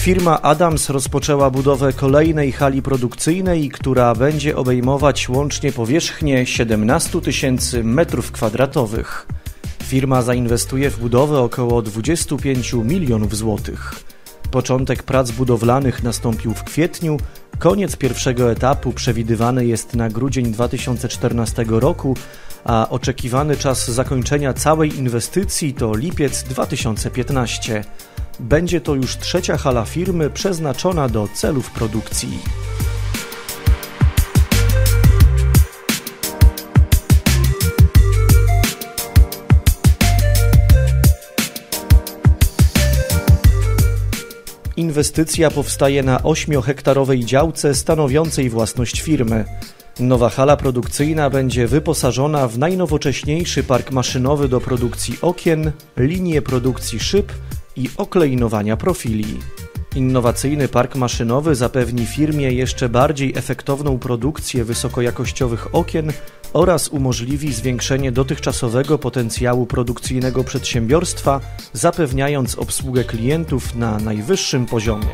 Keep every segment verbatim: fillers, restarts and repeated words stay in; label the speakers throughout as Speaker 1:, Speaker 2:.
Speaker 1: Firma Adams rozpoczęła budowę kolejnej hali produkcyjnej, która będzie obejmować łącznie powierzchnię siedemnaście tysięcy metrów kwadratowych. Firma zainwestuje w budowę około dwadzieścia pięć milionów złotych. Początek prac budowlanych nastąpił w kwietniu, koniec pierwszego etapu przewidywany jest na grudzień dwa tysiące czternastego roku, a oczekiwany czas zakończenia całej inwestycji to lipiec dwa tysiące piętnasty. Będzie to już trzecia hala firmy przeznaczona do celów produkcji. Inwestycja powstaje na ośmiohektarowej działce stanowiącej własność firmy. Nowa hala produkcyjna będzie wyposażona w najnowocześniejszy park maszynowy do produkcji okien, linię produkcji szyb i oklejnowania profili. Innowacyjny park maszynowy zapewni firmie jeszcze bardziej efektowną produkcję wysokojakościowych okien oraz umożliwi zwiększenie dotychczasowego potencjału produkcyjnego przedsiębiorstwa, zapewniając obsługę klientów na najwyższym poziomie.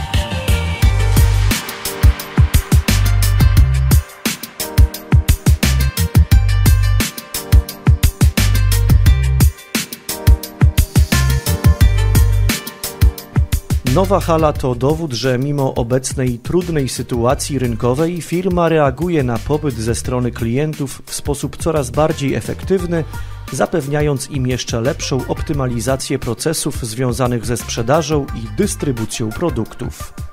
Speaker 1: Nowa hala to dowód, że mimo obecnej trudnej sytuacji rynkowej firma reaguje na popyt ze strony klientów w sposób coraz bardziej efektywny, zapewniając im jeszcze lepszą optymalizację procesów związanych ze sprzedażą i dystrybucją produktów.